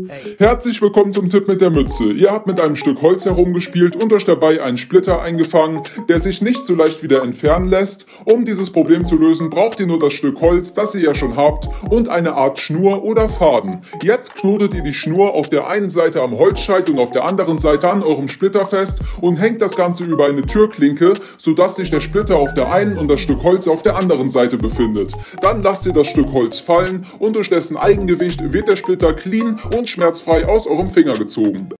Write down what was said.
Herzlich willkommen zum Tipp mit der Mütze. Ihr habt mit einem Stück Holz herumgespielt und euch dabei einen Splitter eingefangen, der sich nicht so leicht wieder entfernen lässt. Um dieses Problem zu lösen, braucht ihr nur das Stück Holz, das ihr ja schon habt, und eine Art Schnur oder Faden. Jetzt knotet ihr die Schnur auf der einen Seite am Holzscheit und auf der anderen Seite an eurem Splitter fest und hängt das Ganze über eine Türklinke, sodass sich der Splitter auf der einen und das Stück Holz auf der anderen Seite befindet. Dann lasst ihr das Stück Holz fallen und durch dessen Eigengewicht wird der Splitter clean und schmerzfrei aus eurem Finger gezogen.